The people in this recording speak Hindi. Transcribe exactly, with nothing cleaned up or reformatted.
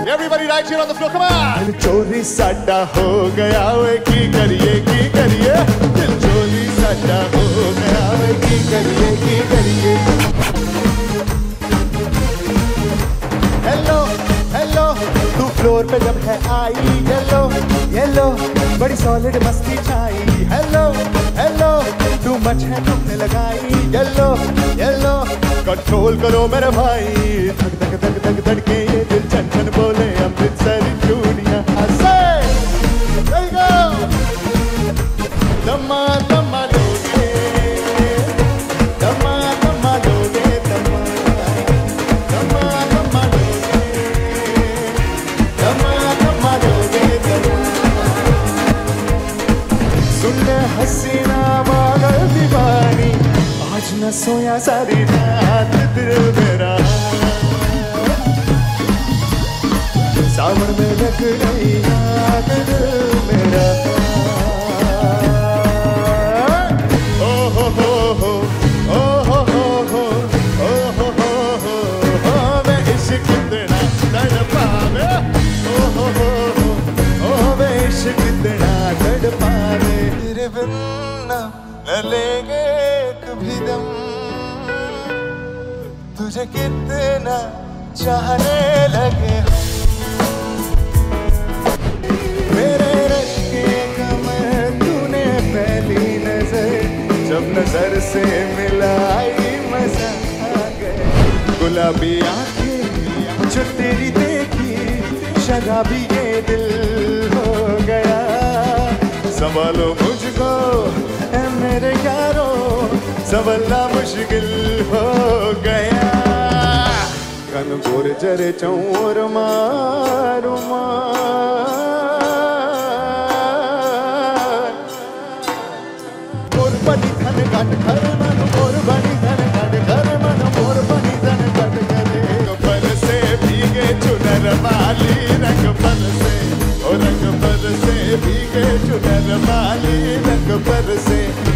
Everybody right here on the floor, come on. दिल चोरी साडा हो गया वे की करिए की करिए. दिल चोरी साडा हो गया वे की करिए की करिए. Hello, hello, तू फ्लोर पे जब है आई. Hello, hello, बड़ी सॉलिड मस्ती छाई. Hello, hello, तू मच है तुमने लगाई. Hello, hello, कंट्रोल करो मेरे भाई. धक धक धक धक धड़के ये दिल छन छन बोले अमृतसरी चूड़ियां. There you go. दमा दमा लोगे, दमा दमा लोगे, दमा दमा दमा लोगे, दमा दमा लोगे, दमा. सुन ले हसीना पागल दीवानी, आज न सोया सारी रात दिल मेरा. सावन में लग रही आग दिल मेरा. ओ हो हो हो ओ हो हो हो ओ हो हो हो हो मैं इश्क तेरा तड़पावे. ओ हो हो हो ओ मैं इश्क तेरा तड़पावे. तेरे बिन न लेंगे कभी दम, तुझे कितना चाहने लगे. मेरे रश्के कमर तूने पहली नजर जब नजर से मिलाई मजा आ गया. गुलाबी आंखें जो तेरी देखी शराबी ये दिल हो गया. संभालो मुझको ऐ मेरे यारो, संभलना मुश्किल हो गया. कन गोर जरे चौर मारू मार, मोर बनी धन घट घर मन, मोर बनी धन घट घर मन, मोर बनी धन घट करे. रंग से भीगे चुनर वाली, रंग पर से ओ रंग पर से भीगे चुनर वाली, रंग पर से